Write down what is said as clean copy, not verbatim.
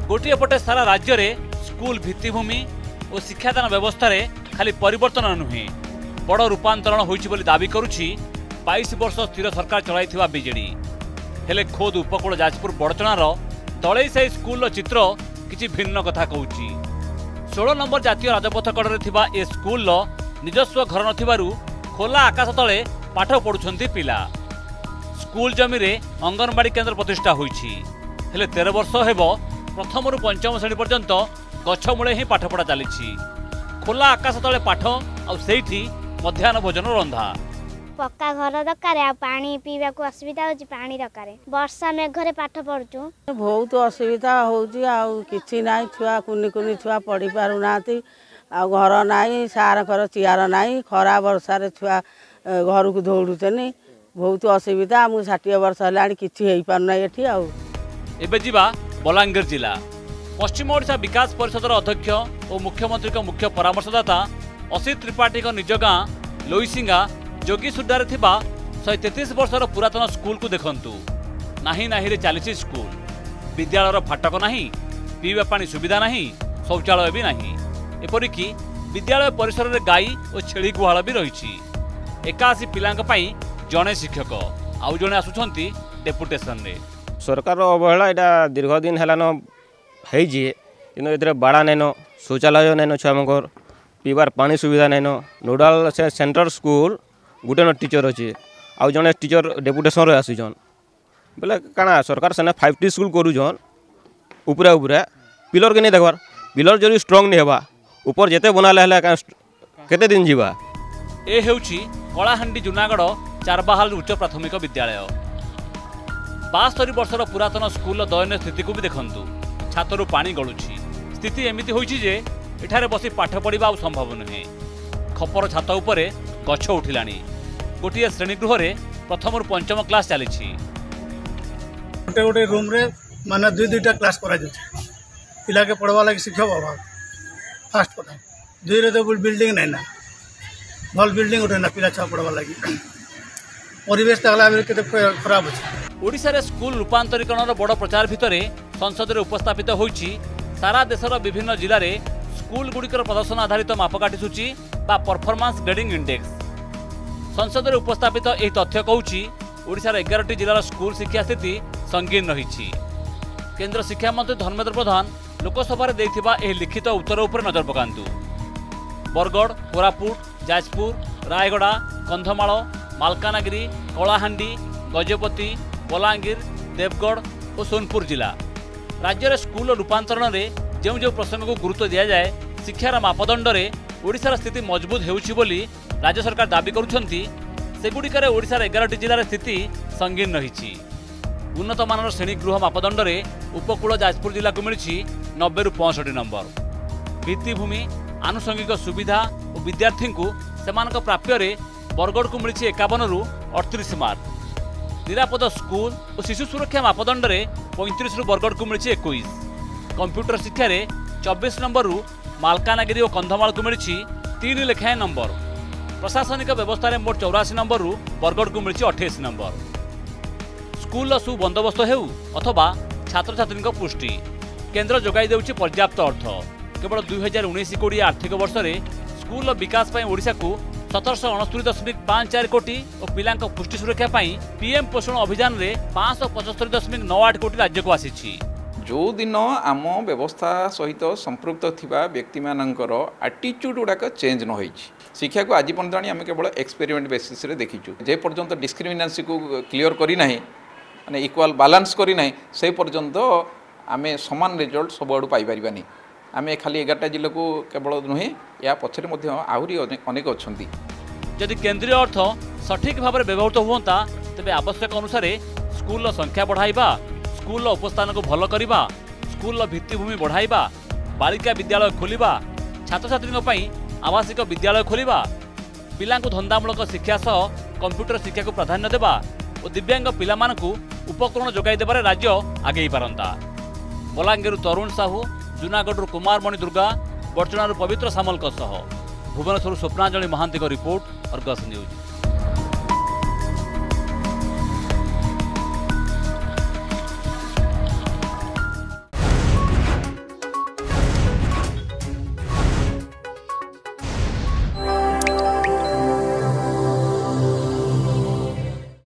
गोटे पटे सारा राज्य में स्कूल भित्तिभूमि और शिक्षादान व्यवस्था रे खाली परिवर्तन नुहे बड़ रूपांतरण होइछि बोली दाबी करुछि 22 वर्ष स्थिर सरकार चलाइथिबा बीजेडी। हेले खोद उपकूल जाजपुर बड़चणार दलैसाई स्कूल चित्र किछि भिन्न कथा कहूछि। 16 नंबर जातीय राजपथ कड़े थिबा ए स्कूल निजस्व घर नथिबारु खोला आकाश तले पाठ पढुछन्ति पिला। स्कूल जमी रे अंगनवाड़ी केन्द्र प्रतिष्ठा होइछि। हेले 13 वर्ष हेबो प्रथम रु पंचम श्रेणी पर्यंत गछ मूले ही पाठपढ़ा चली। खोला आकाश तले पाठ आठी मध्याह्न भोजन रंधा। पक्का घर दरकार आ पानी पीवा को असुविधा होची पानी दरकार वर्षा मेघरे पाठ पढुचु बहुत असुविधा होची आ किछि नाही छुआ कुनी कुनी छुआ पढ़ी पारु नाती आ घर नाही सार कर चियार नाही खरा वर्षा रे छुआ घर को दौड़ुचनी बहुत असुविधा मु 60 वर्ष हलाणी किछि हेई पार नै एठी आ एबे जिबा बलांगीर जिला पश्चिम ओडिशा विकास परिषदर अध्यक्ष और मुख्यमंत्री का मुख्य परामर्शदाता असित त्रिपाठी निज गाँ लोईसिंगा जोगी सुड्डारे थिबा 133 वर्षर पुरातन स्कूल को देखंतु। नाही नाही रे चली स्कूल विद्यालयर फाटक नाही पीवा पानी सुविधा नाही शौचालय भी नाही एपरिकी विद्यालय परिसर में गाई और छेली गुहाल भी रही। 81 पिलांक पई जणे शिक्षक आउ जणे आसुछंती डेपुटेशन रे। सरकार अवहेला एटा दीर्घ दिन हेलान हेजी किंतु एतरे बाड़ा नैन शौचालय नैन छुआमकर पीबार पानी सुविधा नैन नोडाल से सेंटर स्कूल गुटे न टीचर अच्छे आउ जड़े टीचर डेपुटेशन रे आसीजन बोले काना सरकार सेने 5टी स्कूल करूजन उपरा उपरा पिलर के नहीं देखबार पिलर जरी स्ट्रांग नहीं हेबा ऊपर जेते बनाले हला केते दिन जीवा। ए हेउची कलाहांडी जुनागढ़ चारबाहाल उच्च प्राथमिक विद्यालय 72 वर्षर पुरातन स्कूल दयनीय स्थिति को भी देखंतु। छातरू पानी गलुछि स्थिति एमिति होइछि जे एठारे बसी पाठ पढ़ा संभव नुहे। खपर छात उपरे गछ उठिलानी। गोटे श्रेणी गृह रे प्रथम रु पंचम क्लास चली। गोटे गोटे रूम रे माने दुईटा क्लास करा जाय पिला के पढ़वा लागि शिक्षक अभाव फास्ट कथा दुई रे तो बिल्डिंग नै ना भल बिल्डिंग उठे ना पिला छा पढ़वा लागि परिवेश तगला केते खराब अछि। ओडिशा रे स्कूल रूपांतरीकरण बड़ प्रचार भितरे संसद रे उपस्थापित होइछि सारा देशर विभिन्न जिले में स्कूल गुड़िकर प्रदर्शन आधारित मापकाठी सूची बा परफॉर्मेंस ग्रेडिंग इंडेक्स। संसद में उपस्थापित यह तथ्य कहूछि ओडिशार 11टी जिलार स्कूल शिक्षा स्थिति संगीन रही। केंद्र शिक्षा मंत्री धर्मेंद्र प्रधान लोकसभा देइथिबा एह लिखित उत्तर उपर नजर पकांतु। बरगढ़ कोरापुट जाजपुर रायगड़ा कंधमाल मालकानगिरी कलाहांडी गजपति बलांगीर देवगढ़ और सोनपुर जिला राज्य रे स्कूल रूपांतरण रे जो जो प्रसंग को गुरुत्व दिया जाए शिक्षार मापदंड रे ओडिशार स्थिति मजबूत हेउछि बोली राज्य सरकार दाबी करुछंती। सेगुड़िकर ओडिशार 11टी जिलार स्थिति संगीन रही। उन्नत मानर श्रेणी गृह मापदंड रे उपकूल जाजपुर जिला को मिली 90 रु 65 नंबर। भित्तिभूमि आनुषंगिक सुविधा और विद्यार्थी को सेमानक प्राप्य रे बरगढ़ को मिली 51 रु 38 मार्क। निरापद स्कूल और शिशु सुरक्षा मापदंड रे 35 रु बरगढ़ को मिली 21। कंप्यूटर शिक्षा रे 24 नंबर रु मालकानगिरी और कंधमाल को मिली 3 लेखाएं नंबर। प्रशासनिक व्यवस्था रे मोट 84 नंबर रु बरगढ़ को मिली 28 नंबर। स्कूल सुबंदोबस्त हेउ अथवा छात्र छात्री पुष्टि केन्द्र जोगाई देउछि पर्याप्त अर्थ। केवल 2019-20 आर्थिक वर्ष रे स्कूल विकास पई ओडिशा को 1769.54 कोटी और पिला पुष्टि सुरक्षा पीएम पोषण अभियान रे 575.98 कोटी राज्य को आसी। जो दिन आम व्यवस्था सहित संपृक्त थिबा व्यक्ति मानकर एटीट्यूड गुड़ाक चेंज न होई शिक्षा को आज पर्यंत आम केवल एक्सपेरिमेंट बेसिस रे देखीचु जे पर्यंत डिस्क्रिमिनेंसी को क्लियर करी नाही माने इक्वल बैलेंस करी नाही से पर्यंत आम समान रिजल्ट सब आड़ू पाई परिबानी। आम खाली 11टा जिला को केवल नुहे या पछरे मध्य आहुरी अनेक अछंती। यदि केंद्रीय अर्थ सठिक भाव में व्यवहृत हुआ तेज आवश्यक अनुसार स्कूल संख्या बढ़ाइबा स्कूल उपस्थान को भल करवा स्कूल भित्तिभूमि बढ़ाइबा बालिका विद्यालय खोलिबा छात्र छात्री आवासिक विद्यालय खोलिबा पिलांकु धंदामूलक शिक्षा सह कंप्यूटर शिक्षा को प्राधान्य देवा और दिव्यांग पिलामानकु उपकरण जोगाई देबारे राज्य आगे पारंता। बलांगीर तरुण साहू जूनागढ़ कुमार मणि Durga Badachana Pabitra Samal Bhubaneswar Swapnanjali Mohanty report Argus news.